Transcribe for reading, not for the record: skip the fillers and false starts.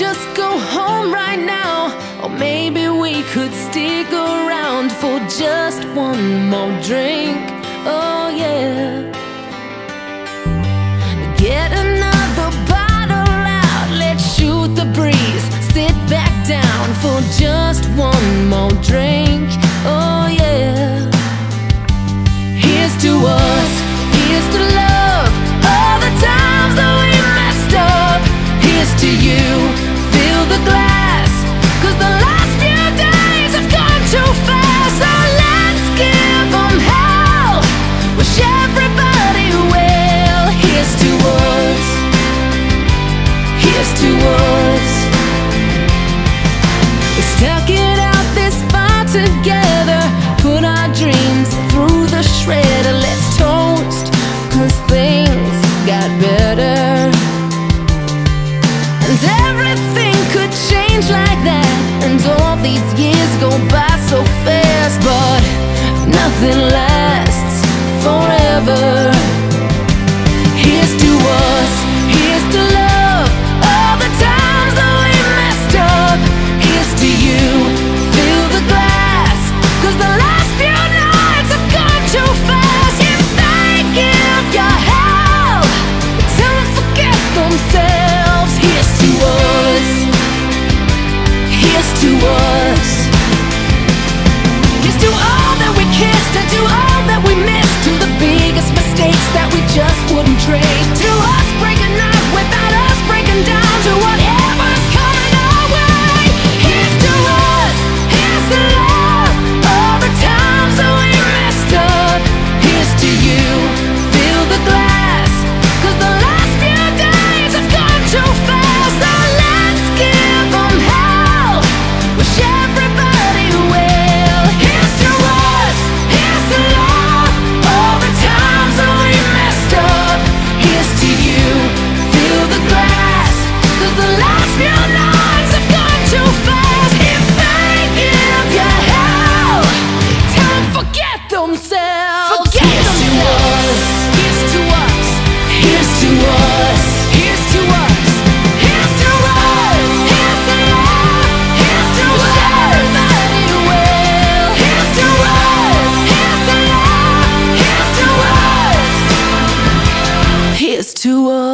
just go home right now, or maybe we could stick around for just one more drink. Oh yeah. Get another bottle out, let's shoot the breeze, sit back down for just one more drink. Oh yeah. Here's to us, here's to love, all the times that we messed up. Here's to you, fill the glass, 'cause the last few days have gone too fast. So let's give them hell, wish everybody well. Here's to us, here's to us. We stuck it out this far together, put our dreams through the shredder. Let's toast, 'cause things got better. And everything could change like that, and all these years go by so fast, but nothing lasts forever. Here's to us, here's to love, all the times that we messed up. Here's to you, fill the glass, 'cause the last few nights have gone too fast. If they give you hell, tell them forget themselves. Here's to us, here's to us. Here's to all that we kissed and to all that we missed, to the biggest mistakes that we just wouldn't trade, to us breaking up without us breaking down, to whatever's coming our way. Here's to us, here's to love, all the times that we messed up. Here's to you, fill the glass, 'cause the last few days have gone too fast. So let's give them hell, wish everybody well. Here's to us, here's to love, all the times that we messed up. Here's to you, fill the glass, 'cause the last few nights have gone too fast. If they give you hell, tell them forget themselves. Forget themselves. Here's to us, here's to us, here's to us, here's to us, here's to love, here's to everybody well. Here's to us, here's to love, here's to us, here's to us.